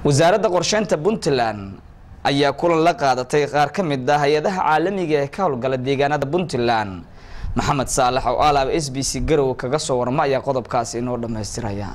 wasaaradda qorsheynta Puntland ayaa kulan la qaadatay qaar ka mid ah hay'adaha caalamiga ee ka howlgala deegaanada Puntland. Maxamed Saalax oo alaab SBC garow kaga soo warmaya qodobkaasi inoo dhameystiraya.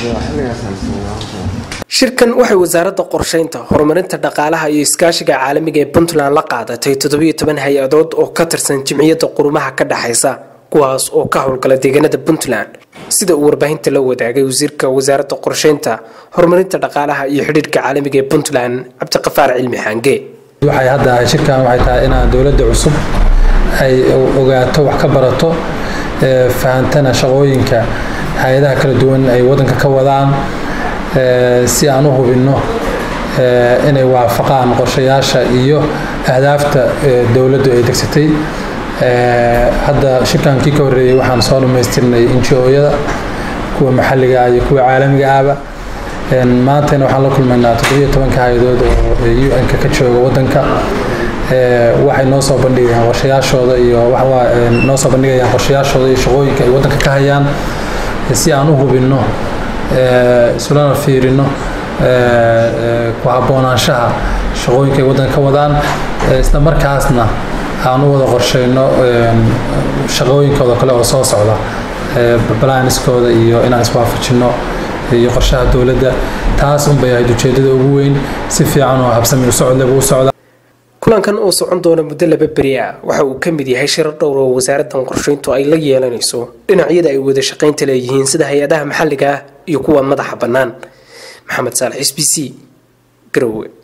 shirkan waxay wasaaradda qorsheynta horumarinta dhaqaalaha iyo iskaashiga caalamiga ee Puntland la qaadatay 17 hay'adood oo ka tirsan jimciyadda qurumaha ka dhaxaysa kuwaas oo ka howlgala deegaanada Puntland. sida uu warbaahinta la wadaagay wasiirka wasaaradda qorsheynta horumarinta dhaqaalaha iyo xidhiidhka caalamiga ee Puntland Cabdiqafaar Cilmi Xange. waxay hadda shirkan waxay tahay in dawladda cusub ay ogaato wax ka barato fahamtana shaqooyinka hay'adaha kala duwan ay wadanka ka wadaan si aan u hubino inay waafaqaan qorshayaasha iyo ahdaafta dawladdu ay degsatay. hadda shirkankii ka horeeyay waxaan soo dhameystirnay NGO-yada kuwa maxalliga iyo kuwa caalamiga ahba. maantana waxaan la kulmaynaa 17 hay'adood oo UN-ka ka jooga wadanka. waxay noo soo bandhigayaan qorshayaashooda iyo shaqooyinka ay wadanka ka hayaan si aan u hubino islana fiirino ku haboonaanshaha shaqooyinka ay wadanka ka wadaan isla markaasna aan u wada qorsheyno shaqooyinkooda kale oo soo socda balaniskooda iyo inaan iswaafajino iyo qorshaha dawladda. taas un bay ahayd ujeedada ugu weyn si fiican oo habsami u socod leh u socda. kulankan oo socon doona muddo 2 bari ah waxa uu ka mid yahay shirar dhowr oo wasaaradda qorsheyntu ay la yeelanayso dhinacyada ay wada shaqaynta leeyihiin sida hay'adaha maxalliga ah iyo kuwa madaxa bannaan. Maxamed Saalax SBC Garowe.